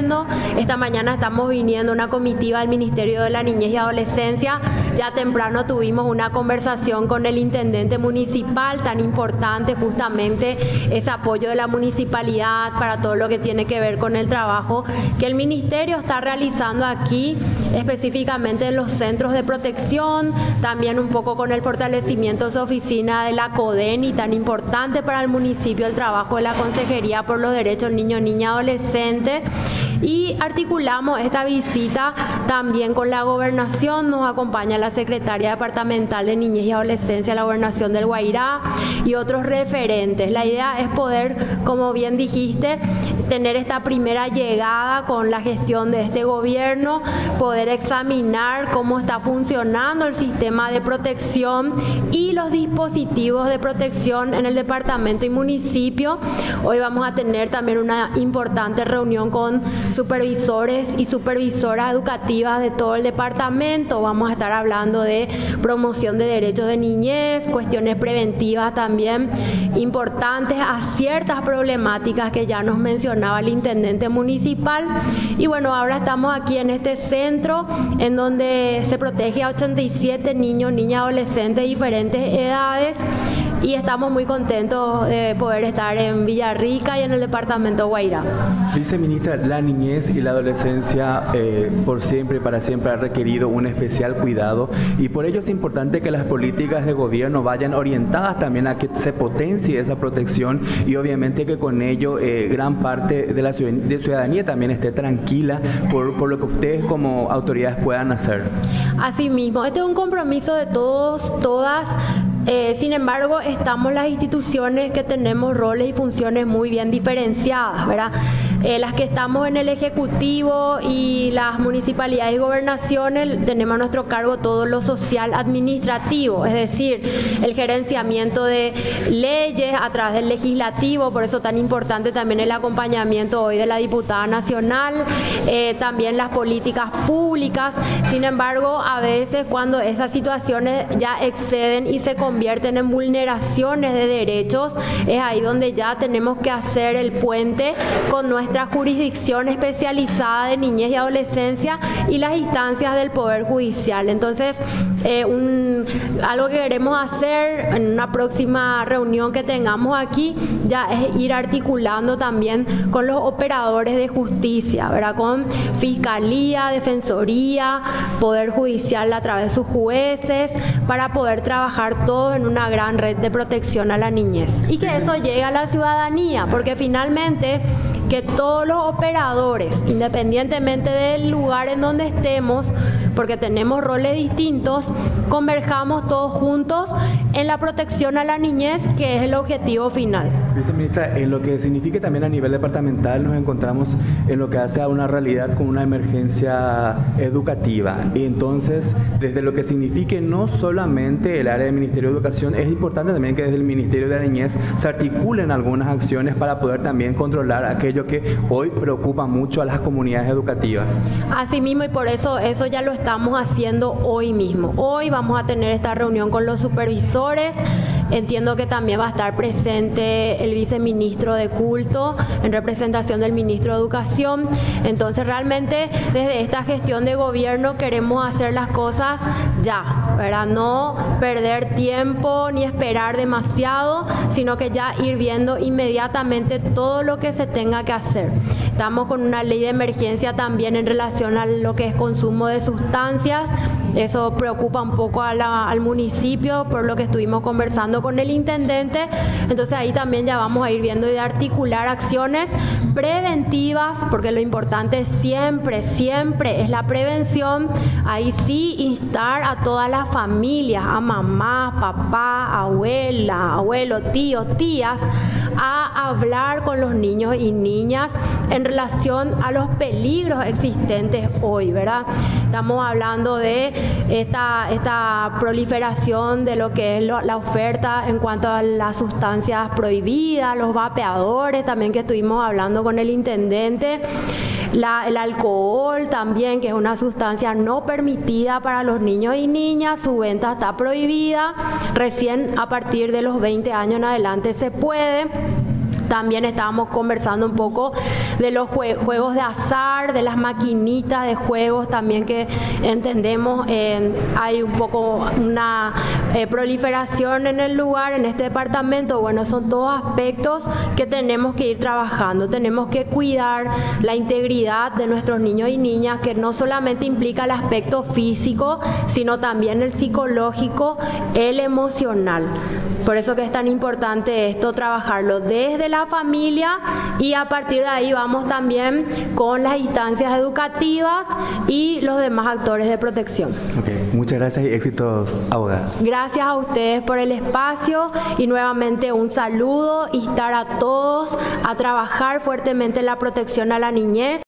viendo. Esta mañana estamos viniendo una comitiva del Ministerio de la Niñez y Adolescencia. Ya temprano tuvimos una conversación con el intendente municipal, tan importante justamente ese apoyo de la municipalidad para todo lo que tiene que ver con el trabajo que el ministerio está realizando aquí, específicamente en los centros de protección, también un poco con el fortalecimiento de su oficina de la CODENI, tan importante para el municipio el trabajo de la Consejería por los Derechos Niños, Niñas y Adolescentes. Y articulamos esta visita también con la gobernación. Nos acompaña la secretaria departamental de Niñez y Adolescencia de la gobernación del Guairá y otros referentes. La idea es poder, como bien dijiste, tener esta primera llegada con la gestión de este gobierno, poder examinar cómo está funcionando el sistema de protección y los dispositivos de protección en el departamento y municipio. Hoy vamos a tener también una importante reunión con supervisores y supervisoras educativas de todo el departamento. Vamos a estar hablando de promoción de derechos de niñez, cuestiones preventivas también importantes a ciertas problemáticas que ya nos mencionaba el intendente municipal. Y bueno, ahora estamos aquí en este centro en donde se protege a 87 niños, niñas, adolescentes de diferentes edades. Y estamos muy contentos de poder estar en Villarrica y en el departamento Guairá. Viceministra, la niñez y la adolescencia por siempre y para siempre ha requerido un especial cuidado y por ello es importante que las políticas de gobierno vayan orientadas también a que se potencie esa protección y obviamente que con ello gran parte de la ciudadanía también esté tranquila por lo que ustedes como autoridades puedan hacer. Asimismo, este es un compromiso de todos, todas. Sin embargo, estamos las instituciones que tenemos roles y funciones muy bien diferenciadas, ¿verdad? Las que estamos en el Ejecutivo y las municipalidades y gobernaciones tenemos a nuestro cargo todo lo social administrativo, es decir, el gerenciamiento de leyes a través del legislativo, por eso tan importante también el acompañamiento hoy de la diputada nacional, también las políticas públicas. Sin embargo, a veces cuando esas situaciones ya exceden y se convierten en vulneraciones de derechos, es ahí donde ya tenemos que hacer el puente con nuestra jurisdicción especializada de niñez y adolescencia y las instancias del Poder Judicial. Entonces, algo que queremos hacer en una próxima reunión que tengamos aquí ya es ir articulando también con los operadores de justicia, ¿verdad? Con Fiscalía, Defensoría, Poder Judicial a través de sus jueces, para poder trabajar todos en una gran red de protección a la niñez. Y que eso llegue a la ciudadanía, porque finalmente que todos los operadores, independientemente del lugar en donde estemos, porque tenemos roles distintos, converjamos todos juntos en la protección a la niñez, que es el objetivo final. Viceministra, en lo que significa también a nivel departamental nos encontramos en lo que hace a una realidad con una emergencia educativa. Y entonces, desde lo que signifique no solamente el área del Ministerio de Educación, es importante también que desde el Ministerio de la Niñez se articulen algunas acciones para poder también controlar aquello que hoy preocupa mucho a las comunidades educativas. Asimismo, y por eso ya lo estamos haciendo hoy mismo. Hoy vamos a tener esta reunión con los supervisores. Entiendo que también va a estar presente el viceministro de Culto en representación del ministro de Educación. Entonces, realmente desde esta gestión de gobierno queremos hacer las cosas ya, ¿verdad? No perder tiempo ni esperar demasiado, sino que ya ir viendo inmediatamente todo lo que se tenga que hacer. Estamos con una ley de emergencia también en relación a lo que es consumo de sustancias. Eso preocupa un poco al municipio, por lo que estuvimos conversando con el intendente. Entonces ahí también ya vamos a ir viendo y de articular acciones preventivas, porque lo importante siempre es la prevención. Ahí sí instar a todas las familias, a mamá, papá, abuela, abuelo, tíos, tías, a hablar con los niños y niñas en relación a los peligros existentes hoy, ¿verdad? Estamos hablando de esta proliferación de lo que es la oferta en cuanto a las sustancias prohibidas, los vapeadores, también que estuvimos hablando con el intendente. El alcohol también, que es una sustancia no permitida para los niños y niñas, su venta está prohibida, recién a partir de los 20 años en adelante se puede. También estábamos conversando un poco de los juegos de azar, de las maquinitas de juegos también que entendemos hay un poco una proliferación en el lugar, en este departamento. Bueno, son todos aspectos que tenemos que ir trabajando. Tenemos que cuidar la integridad de nuestros niños y niñas, que no solamente implica el aspecto físico, sino también el psicológico, el emocional. Por eso que es tan importante esto, trabajarlo desde la familia, y a partir de ahí vamos también con las instancias educativas y los demás actores de protección. Okay. Muchas gracias y éxitos, abogada. Gracias a ustedes por el espacio y nuevamente un saludo, instar a todos a trabajar fuertemente en la protección a la niñez.